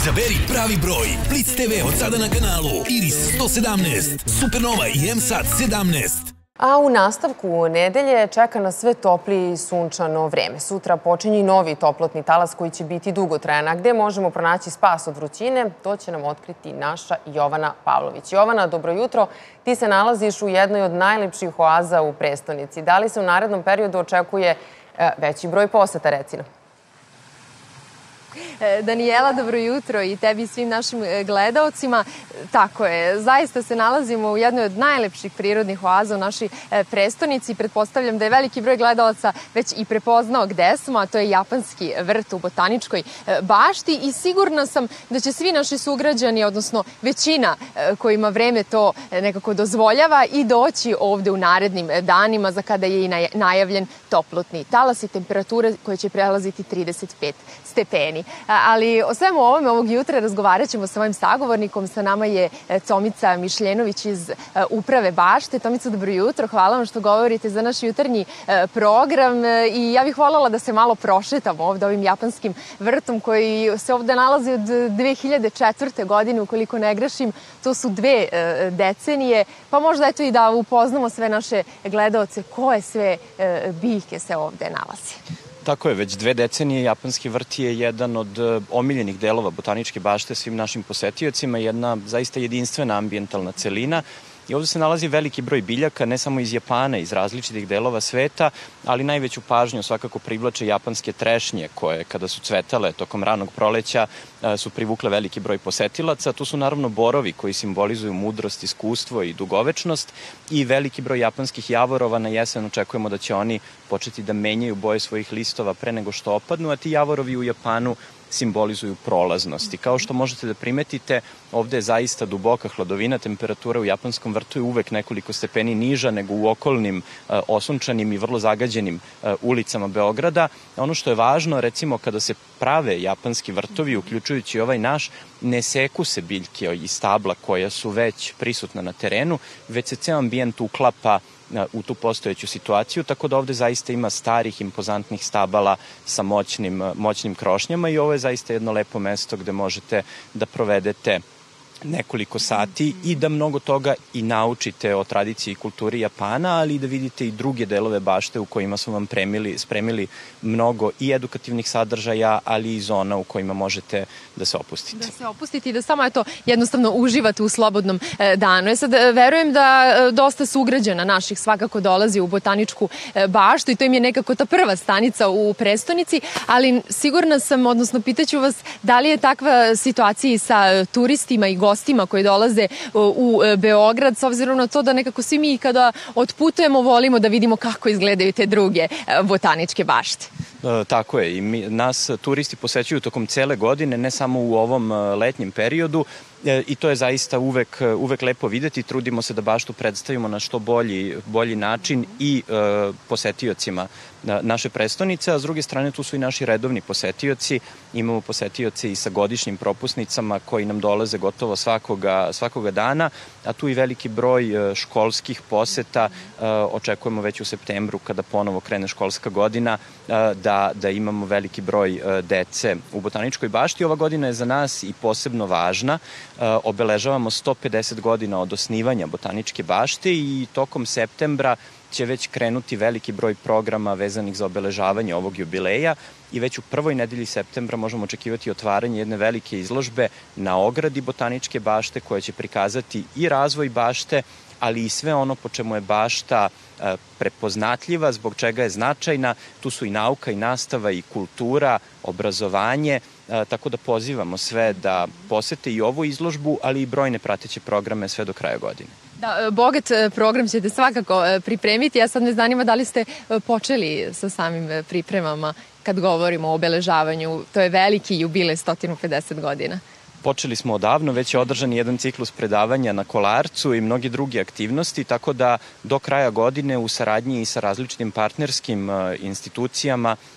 Izaberi pravi broj. Blitz TV od sada na kanalu Iris 117, Supernova i M-Sat 17. A u nastavku nedelje čeka nas sve toplije i sunčano vreme. Sutra počinje i novi toplotni talas koji će biti dugotrajan. A gde možemo pronaći spas od vrućine, to će nam otkriti naša Jovana Pavlović. Jovana, dobro jutro. Ti se nalaziš u jednoj od najlepših oaza u prestonici. Da li se u narednom periodu očekuje veći broj poseta, reci nam? Danijela, dobro jutro i tebi i svim našim gledaocima. Tako je, zaista se nalazimo u jednoj od najlepših prirodnih oaza u našoj prestonici. Pretpostavljam da je veliki broj gledalaca već i prepoznao gde smo, a to je japanski vrt u Botaničkoj bašti i sigurna sam da će svi naši sugrađani, odnosno većina kojima vreme to nekako dozvoljava, i doći ovde u narednim danima za kada je i najavljen toplotni talas i temperature koje će prelaziti 35 stepeni. Ali o svemu ovome ovog jutra razgovarat ćemo sa mojim sagovornikom. Sa nama je Tomica Mišljenović iz Uprave bašte. Tomica, dobro jutro. Hvala vam što govorite za naš jutarnji program. I ja bih voljela da se malo prošetamo ovde ovim japanskim vrtom koji se ovde nalazi od 2004. godine, ukoliko ne grešim. To su 2 decenije. Pa možda eto i da upoznamo sve naše gledaoce koje sve biljke se ovde nalazi. Tako je, već 2 decenije japanski vrt je jedan od omiljenih delova Botaničke bašte svim našim posetiocima, jedna zaista jedinstvena ambijentalna celina. I ovde se nalazi veliki broj biljaka, ne samo iz Japana, iz različitih delova sveta, ali najveću pažnju svakako privlače japanske trešnje koje, kada su cvetale tokom ranog proleća, su privukle veliki broj posetilaca. Tu su naravno borovi koji simbolizuju mudrost, iskustvo i dugovečnost i veliki broj japanskih javorova. Na jesen očekujemo da će oni početi da menjaju boje svojih listova pre nego što opadnu, a ti javorovi u Japanu simbolizuju prolaznost. I kao što možete da primetite, ovde je zaista duboka hladovina, temperatura u japanskom vrtu je uvek nekoliko stepeni niža nego u okolnim osunčanim i vrlo zagađenim ulicama Beograda. Ono što je važno, recimo kada se prave japanski vrtovi, uključujući ovaj naš, ne seku se biljke i stabla koja su već prisutna na terenu, već se ceo ambijent uklapa u tu postojeću situaciju, tako da ovde zaista ima starih, impozantnih stabala sa moćnim krošnjama i ovo je zaista jedno lepo mesto gde možete da provedete nekoliko sati i da mnogo toga i naučite o tradiciji i kulturi Japana, ali i da vidite i druge delove bašte u kojima smo vam spremili mnogo i edukativnih sadržaja, ali i zona u kojima možete da se opustite. Da se opustite i da samo jednostavno uživate u slobodnom danu. Sad, verujem da dosta sugrađana naših svakako dolazi u Botaničku baštu i to im je nekako ta prva stanica u prestonici, ali sigurna sam, odnosno pitaću vas, da li je takva situacija i sa turistima i gostima koji dolaze u Beograd, s obzirom na to da nekako svi mi kada otputujemo volimo da vidimo kako izgledaju te druge botaničke bašte. Tako je, i nas turisti posećuju tokom cele godine, ne samo u ovom letnjem periodu, i to je zaista uvek lepo videti. Trudimo se da baštu predstavimo na što bolji način i posetiocima naše prestonice, a s druge strane tu su i naši redovni posetioci. Imamo posetioce i sa godišnjim propusnicama koji nam dolaze gotovo svakoga dana, a tu i veliki broj školskih poseta. Očekujemo već u septembru, kada ponovo krene školska godina, da imamo veliki broj dece u Botaničkoj bašti. Ova godina je za nas i posebno važna. Obeležavamo 150 godina od osnivanja Botaničke bašte i tokom septembra će već krenuti veliki broj programa vezanih za obeležavanje ovog jubileja i već u prvoj nedelji septembra možemo očekivati otvaranje jedne velike izložbe na ogradi Botaničke bašte koja će prikazati i razvoj bašte, ali i sve ono po čemu je bašta prepoznatljiva, zbog čega je značajna. Tu su i nauka i nastava i kultura, obrazovanje, tako da pozivamo sve da posete i ovu izložbu, ali i brojne prateće programe sve do kraja godine. Da, bogat program ćete svakako pripremiti. Ja sad me zanima da li ste počeli sa samim pripremama kad govorimo o obeležavanju. To je veliki jubilej 150 godina. Počeli smo odavno, već je održan jedan ciklus predavanja na Kolarcu i mnogi drugi aktivnosti, tako da do kraja godine u saradnji i sa različitim partnerskim institucijama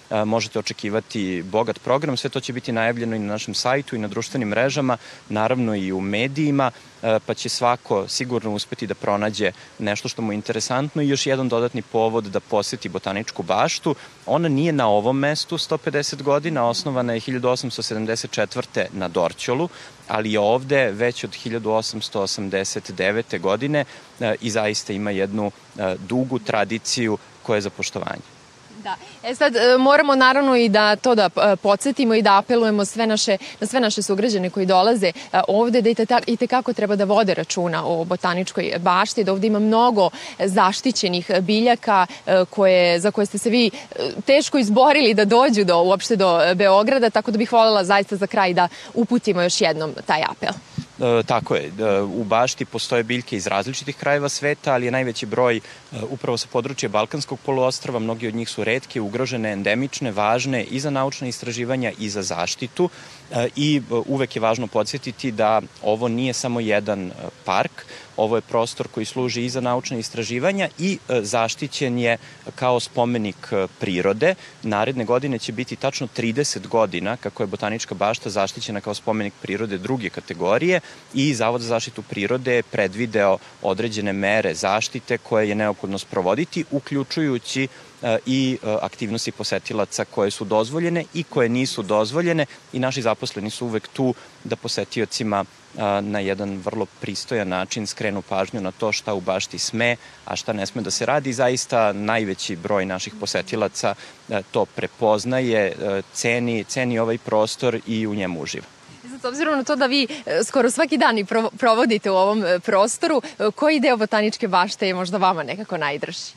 možete očekivati bogat program. Sve to će biti najavljeno i na našem sajtu i na društvenim mrežama, naravno i u medijima, pa će svako sigurno uspeti da pronađe nešto što mu je interesantno i još jedan dodatni povod da poseti Botaničku baštu. Ona nije na ovom mestu 150 godina, osnovana je 1874. na Dorćolu, ali je ovde već od 1889. godine i zaista ima jednu dugu tradiciju koja je za poštovanje. Da. Sad moramo naravno i da to da podsjetimo i da apelujemo na sve naše sugrađane koji dolaze ovde da i tekako treba da vode računa o Botaničkoj bašti, da ovde ima mnogo zaštićenih biljaka za koje ste se vi teško izborili da dođu uopšte do Beograda, tako da bih voljela zaista za kraj da uputimo još jednom taj apel. Tako je. U bašti postoje biljke iz različitih krajeva sveta, ali je najveći broj upravo sa područja Balkanskog poluostrva. Mnogi od njih su retke, ugrožene, endemične, važne i za naučne istraživanja i za zaštitu. I uvek je važno podsjetiti da ovo nije samo jedan park, ovo je prostor koji služi i za naučne istraživanja i zaštićen je kao spomenik prirode. Naredne godine će biti tačno 30 godina kako je Botanička bašta zaštićena kao spomenik prirode druge kategorije i Zavod za zaštitu prirode je predvideo određene mere zaštite koje je neophodno sprovoditi, uključujući i aktivnosti posetilaca koje su dozvoljene i koje nisu dozvoljene i naši zaposleni su uvek tu da posetiocima na jedan vrlo pristojan način skrenu pažnju na to šta u bašti sme, a šta ne sme da se radi. Zaista najveći broj naših posetilaca to prepoznaje, ceni ovaj prostor i u njemu uživa. S obzirom na to da vi skoro svaki dan i provodite u ovom prostoru, koji deo Botaničke bašte je možda vama nekako najdraži?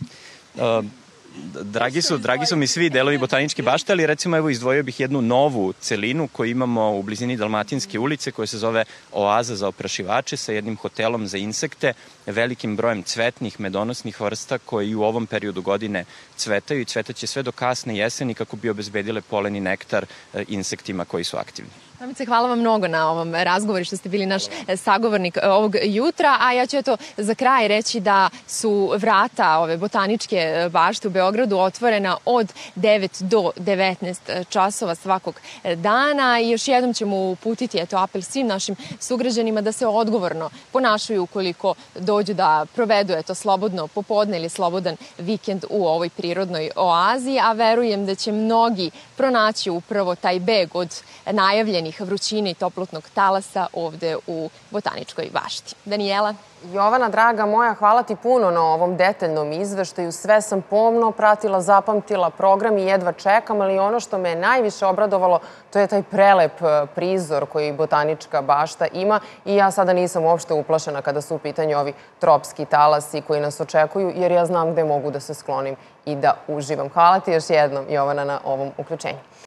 Dragi su mi svi delovi Botaničke bašte, ali recimo evo izdvojio bih jednu novu celinu koju imamo u blizini Dalmatinske ulice koja se zove Oaza za oprašivače sa jednim hotelom za insekte, velikim brojem cvetnih, medonosnih vrsta koji u ovom periodu godine cvetaju i cvetaće sve do kasne jeseni kako bi obezbedile polen i nektar insektima koji su aktivni. Tomice, hvala vam mnogo na ovom razgovoru što ste bili naš sagovornik ovog jutra, a ja ću za kraj reći da su vrata ove Botaničke bašte u Beogradu otvorena od 9 do 19 časova svakog dana i još jednom ćemo uputiti apel svim našim sugrađanima da se odgovorno ponašaju ukoliko dođu da provedu slobodno popodne ili slobodan vikend u ovoj prirodnoj oazi, a verujem da će mnogi pronaći upravo taj beg od najavljenih vrućine i toplotnog talasa ovde u Botaničkoj bašti. Danijela? Jovana, draga moja, hvala ti puno na ovom detaljnom izveštaju. Sve sam pomno pratila, zapamtila program i jedva čekam, ali ono što me najviše obradovalo, to je taj prelep prizor koji Botanička bašta ima i ja sada nisam uopšte uplašena kada su u pitanju ovi tropski talasi koji nas očekuju, jer ja znam gde mogu da se sklonim i da uživam. Hvala ti još jednom, Jovana, na ovom uključenju.